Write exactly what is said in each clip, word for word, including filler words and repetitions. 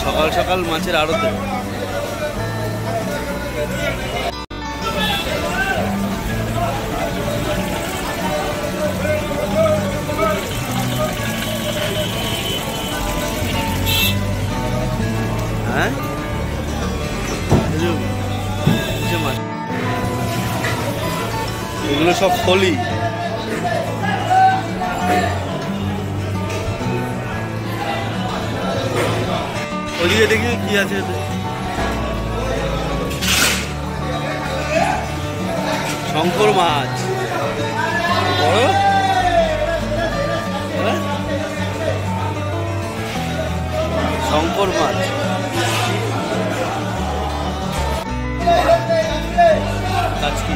সকাল সকাল মাছের আড়তে হ্যাঁ এগুলো সব ফলি। ওদিকে দেখি কি আছে শঙ্কর মাছ বড় শঙ্কর মাছ কাচকি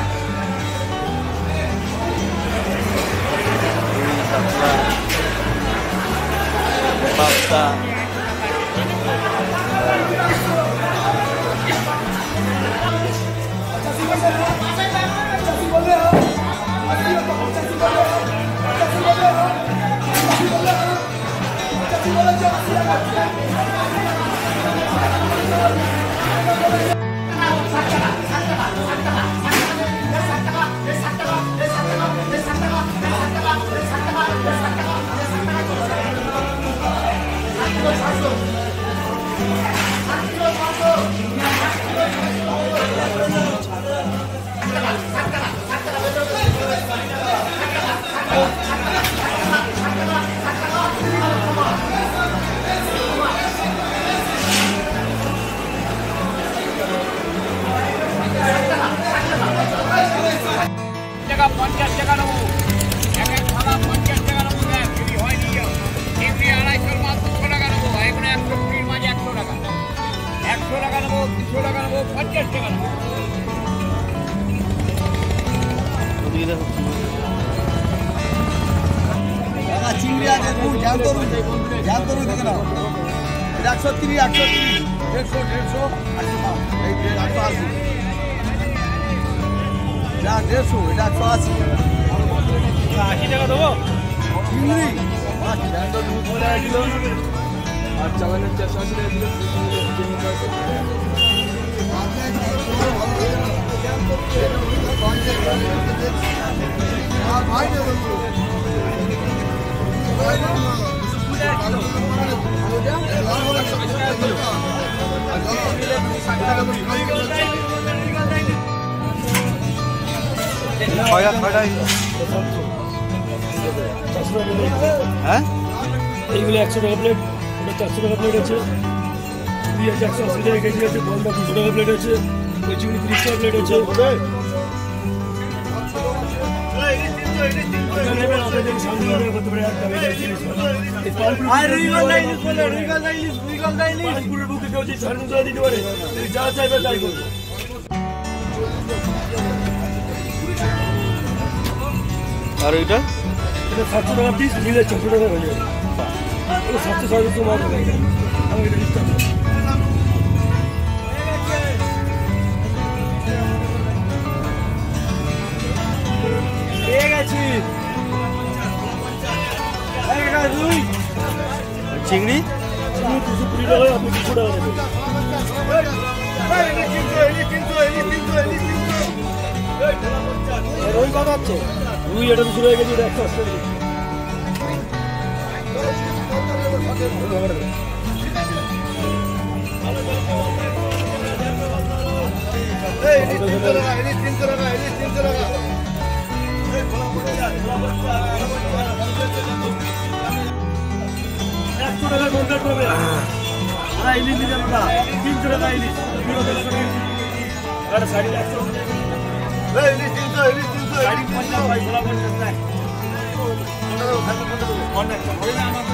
পাবদা পঞ্চাশ টাকা নেবো এক এক থালা পঞ্চাশ টাকা নেবো যদি হয় নিয়ে এমনি আড়াইশোর মাছ দুশো টাকা নেবো এখানে একশো কুড়ির মাছ একশো টাকা একশো টাকা নেবো দুশো টাকা নেবো পঞ্চাশ টাকা নেবো। চিংড়ি আছে একশো তিরিশ একশো তিরিশ দেড়শো দেড়শো একশো আশি দেড়শো এটা একশো আশি আশি টাকা দেবো চিংড়ি কিলো আর চালানের চারশো আশি টাকা কিলো হ্যাঁ এইগুলো একশো টাকা প্লেট, ওটা চারশো টাকা প্লেট আছে, পেঁয়াজ একশো আশি টাকা কেজি আছে, বন্ধা দুশো টাকা প্লেট আছে, ওই চিংড়ি তিরিশ টাকা প্লেট আছে। দিতে পারে যা চাইবে তাই করবো। আর ওইটা এটা সাতশো টাকা পিস নিলে চারশো টাকা হয়ে যাবে। ওটা সাতশো সাড়ে সাতশো মাছ হবে। আমি এটা ডিসকাউন্ট পেয়ে গেছি। চিংড়ি চিংড়ি দুশো কুড়ি টাকায় আপনি দুশো টাকা দেবেন। রুই কত হচ্ছে? রুই এটা দুশো টাকা কেজি, এটা একশো আশি টাকা একশো টাকা কন্ট্যাক্ট করবে। ইলিশ নিতে পারবা তিনশো টাকা ইলিশ শাড়ি একশো শাড়ি পঞ্চাশ ভাই গোলা পঞ্চাশ নাই।